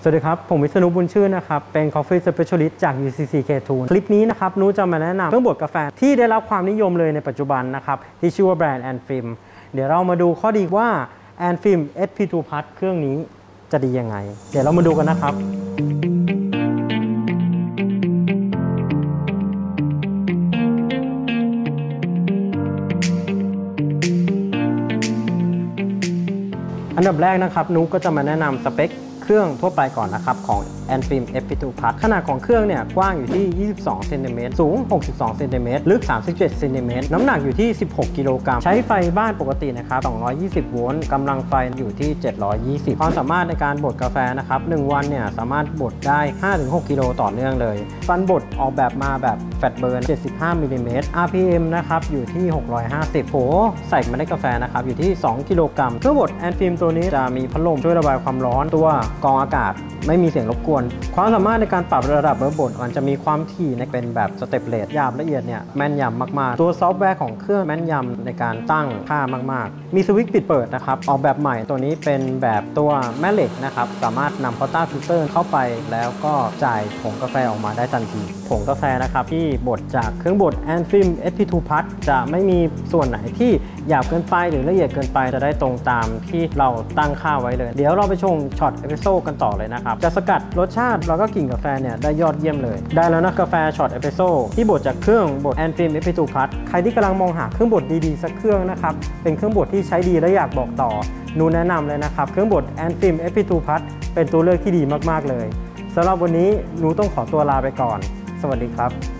สวัสดีครับผมวิษณุบุญชื่นนะครับเป็น Coffee Specialist จาก UCC K2 คลิปนี้นะครับนุจะมาแนะนำเครื่องบดกาแฟที่ได้รับความนิยมเลยในปัจจุบันนะครับที่ชื่อว่าแบรนด์ ANFIM เดี๋ยวเรามาดูข้อดีว่า ANFIM SP2 Plus เครื่องนี้จะดียังไงเดี๋ยวเรามาดูกันนะครับอันดับแรกนะครับนุก็จะมาแนะนำสเปคเครื่องทั่วไปก่อนนะครับของ ANFIM SP2 Plus ขนาดของเครื่องเนี่ยกว้างอยู่ที่22เซนติเมตรสูง62เซนติเมตรลึก37เซนติเมตรน้ำหนักอยู่ที่16กิโลกรัมใช้ไฟบ้านปกตินะครับ220โวลต์กำลังไฟอยู่ที่720ความสามารถในการบดกาแฟนะครับ1วันเนี่ยสามารถบดได้ 5-6 กิโลต่อเนื่องเลยฟันบดออกแบบมาแบบแฟตเบิร์น75มิลลิเมตร RPM นะครับอยู่ที่650โหใส่เมล็ดกาแฟนะครับอยู่ที่2กิโลกรัมเครื่องบด ANFIM ตัวนี้จะมีพัดลมช่วยระบายความร้อนตัวกรองอากาศไม่มีเสียงรบกวนความสามารถในการปรับระดับเบอร์บดมันจะมีความถี่เป็นแบบสเต็ปเลทหยาบละเอียดเนี่ยแม่นยำมากๆตัวซอฟต์แวร์ของเครื่องแม่นยำในการตั้งค่ามากๆมีสวิตช์ปิดเปิดนะครับออกแบบใหม่ตัวนี้เป็นแบบตัวแม่เหล็กนะครับสามารถนำพอต้าฟิลเตอร์เข้าไปแล้วก็จ่ายผงกาแฟออกมาได้ทันทีผงกาแฟนะครับที่บดจากเครื่องบด ANFIM SP2 Plus จะไม่มีส่วนไหนที่หยาบเกินไปหรือละเอียดเกินไปจะได้ตรงตามที่เราตั้งค่าไว้เลยเดี๋ยวเราไปชมช็อตเอสเปรสโซ่กันต่อเลยนะครับจะสกัดรสชาติแล้วก็กลิ่นกาแฟเนี่ยได้ยอดเยี่ยมเลยได้แล้วนะกาแฟช็อตเอสเปรสโซ่ที่บดจากเครื่องบด ANFIM SP2 Plus ใครที่กำลังมองหาเครื่องบดดีๆสักเครื่องนะครับเป็นเครื่องบดที่ใช้ดีและอยากบอกต่อนูแนะนำเลยนะครับเครื่องบด ANFIM SP2 Plus เป็นตัวเลือกที่ดีมากๆเลยสำหรับวันนี้นูต้องขอตัวลาไปก่อนสวัสดีครับ